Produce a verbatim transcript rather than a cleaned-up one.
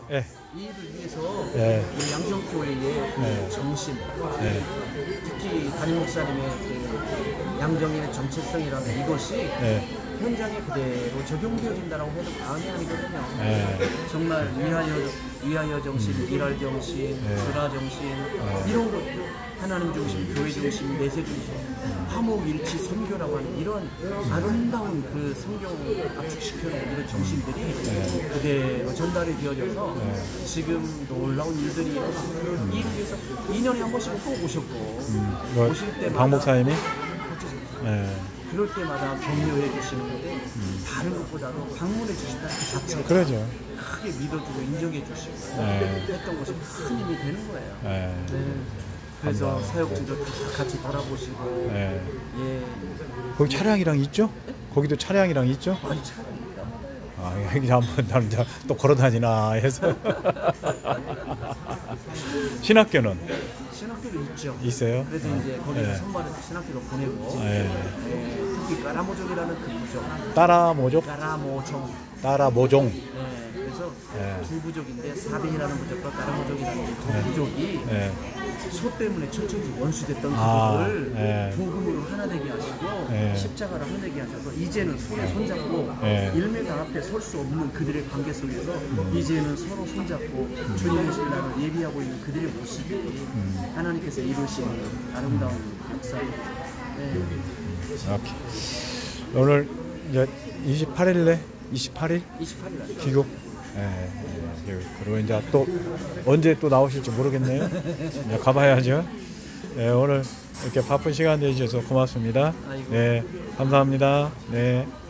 예. 이 일을 위해서 예. 우리 양정교회의 예. 정신, 예. 특히 담임 목사님의 그 양정인의 정체성이라는 이것이 예. 현장에 그대로 적용되어진다고 해도 과언이 아니거든요. 예. 정말 위하여, 위하여 정신, 음. 일할 정신, 예. 수라 정신 예. 이런 것도 하나님 중심, 교회 중심, 내세 중심, 화목일치, 선교라고 하는 이런 아름다운 그 성경 압축시켜놓은 이런 정신들이 예. 그대로 전달이 되어져서 예. 지금 놀라운 일들이 일어나고 이를 위해서 이 년에 한 번씩은 꼭 오셨고 음. 뭐, 오실 때마다 박 목사님이? 예. 그럴 때마다 격려해 주시는데 음. 다른 것보다도 방문해 주신다는 그 자체가 그러죠. 크게 믿어주고 인정해 주시고 예. 했던 것이 큰 힘이 되는 거예요. 예. 네. 그래서 감사합니다. 사역지도 다 같이 돌아보시고 예. 예. 거기 차량이랑 있죠? 거기도 차량이랑 있죠? 많이 차갑니다. 아, 여기 한번 나는 이제 또 걸어다니나 해서. 신학교는 신학교도 있죠. 있어요? 그래서 이제 거기서 예. 선발해서 신학교도 보내고 예. 예. 특히 까라모종이라는 그 부족 따라 모족? 까라모종 따라 모종. 예. 그래서 예. 두 부족인데 사빈이라는 부족과 까라모종이라는 두 예. 부족이 예. 소 때문에 천천히 원수됐던 아, 그들을 예. 복음으로 하나 되게 하시고 예. 십자가를 하나 되게 하셔서 이제는 손에 손잡고 예. 일메다 앞에 설 수 없는 그들의 관계 속에서 음. 이제는 서로 손잡고 주님 오실 날을 예비하고 있는 그들의 모습이 음. 하나님께서 이루시는 아름다운 역사입니다. 네. 오케이. 오늘 이제 이십팔 일에 이십팔 일 이십팔 일 날 귀국. 예, 예. 그리고 이제 또 언제 또 나오실지 모르겠네요. 이제 가봐야죠. 예, 오늘 이렇게 바쁜 시간 내주셔서 고맙습니다. 네, 감사합니다. 네.